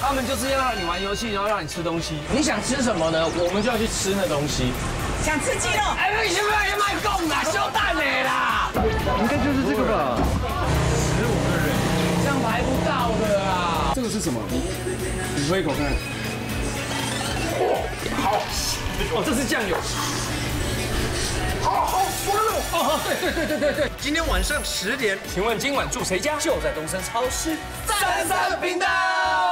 他们就是要让你玩游戏，然后让你吃东西。 你想吃什么呢？我们就要去吃那东西。 想吃鸡肉？ 哎，你先不要卖供啦，修蛋嘞啦！ 应该就是这个吧？15个人， 这样排不到的啊！ 这个是什么？你喝一口看。 好，哦，这是酱油。好酸哦！哦，对。 今天晚上10点， 请问今晚住谁家？就在东森超市33频道。